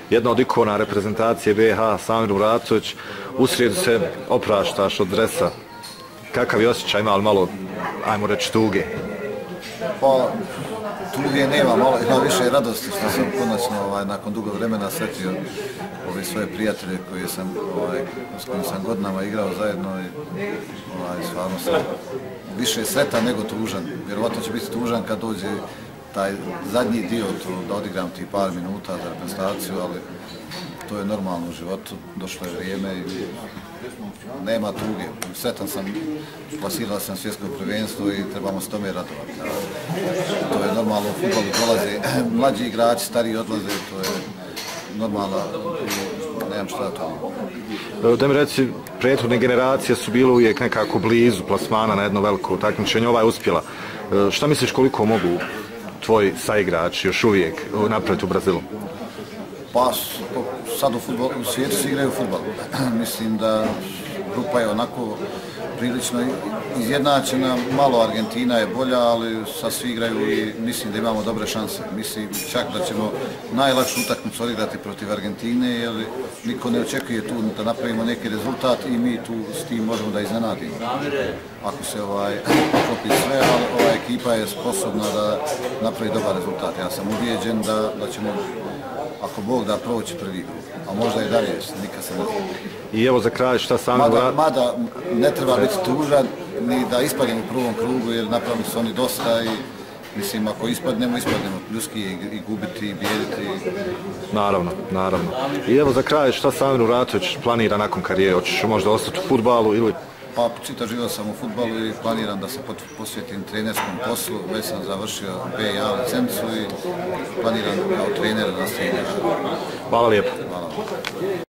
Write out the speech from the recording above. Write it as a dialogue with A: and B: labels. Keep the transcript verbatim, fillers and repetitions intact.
A: jedna od ikona reprezentacije B iH, Samir Muratović, u srijedu se opraštaš od dresa. Kakav je osjećaj, ima li malo, ajmo reći, tuge?
B: Pa, tuge nema, malo, ima više radosti što sam konačno ovaj, nakon dugo vremena sretio ove svoje prijatelje koje sam, ovaj, s kojim sam godinama igrao zajedno i ovaj, stvarno sam više sretan nego tužan. Vjerovatno će biti tužan kad dođe taj zadnji dio, to, da odigram ti par minuta za reprezentaciju, ali to je normalno u životu, došlo je vrijeme i nema tuge. Sretan sam, plasirao sam svjetsko prvenstvo i trebamo se tome radovati. To je normalno, u fudbalu dolaze mlađi igrači, stariji odlaze, to je normalno, nemam šta to.
A: Da mi reci, prethodne generacije su bile uvijek nekako blizu plasmana na jedno veliko takmičenje, ova je uspjela. Šta misliš koliko mogu tvoji saigrači još uvijek napraviti u Brazilu?
B: Pa, sad u, futbol, u svijetu se igraju fudbal. Mislim da grupa je onako prilično izjednačena, malo Argentina je bolja, ali sad svi igraju i mislim da imamo dobre šanse. Mislim čak da ćemo najlakšu utakmicu odigrati protiv Argentine, jer niko ne očekuje tu da napravimo neki rezultat i mi tu s tim možemo da iznenadimo. Ako se ovaj poklopi sve, ali ova ekipa je sposobna da napravi dobar rezultat. Ja sam ubijeđen da, da ćemo, ako Bog da, proći prvi krug, a možda i dalje, nikad se ne zna.
A: I evo za kraj šta sam...
B: Mada, mada ne treba biti tužan ni da ispadnemo u prvom krugu, jer napravili su oni dosta i mislim, ako ispadnemo, ispadnemo. Ljudski i gubiti, i bijediti.
A: Naravno, naravno. I evo za kraj šta Samir Muratović planira nakon karijere? Hoćeš možda ostati u fudbalu ili...
B: Pa, čitav život sam u fudbalu i planiram da se posvetim trenerskom poslu. Već sam završio B iH licencu i planiram kao trener da nastavim.
A: Hvala lijepo.
B: Hvala.